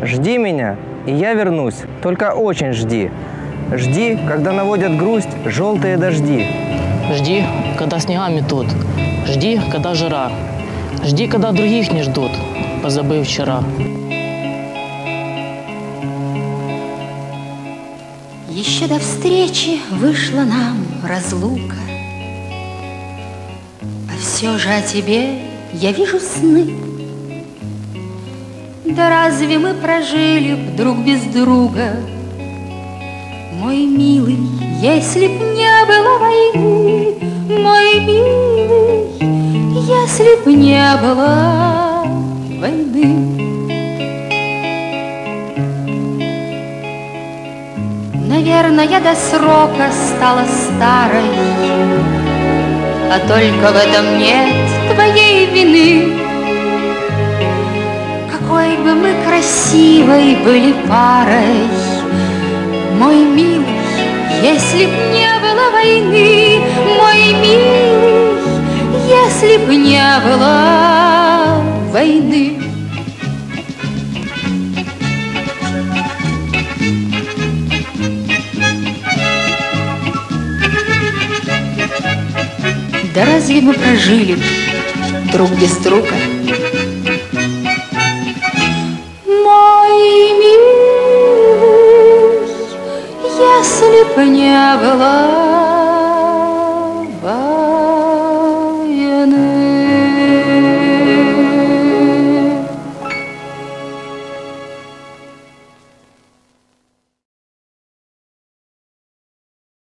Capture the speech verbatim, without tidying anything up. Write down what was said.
Жди меня, и я вернусь, только очень жди. Жди, когда наводят грусть желтые дожди. Жди, когда снега метут. Жди, когда жара. Жди, когда других не ждут, позабыв вчера. Еще до встречи вышла нам разлука, а все же о тебе я вижу сны. Да разве мы прожили б друг без друга, мой милый, если б не было войны, мой милый, если б не было войны. Наверное, я до срока стала старой, а только в этом нет твоей вины. Какой бы мы красивой были парой, мой милый, если б не было войны, мой милый, если б не было войны. Да разве мы прожили друг без друга? Мой милый, если б не было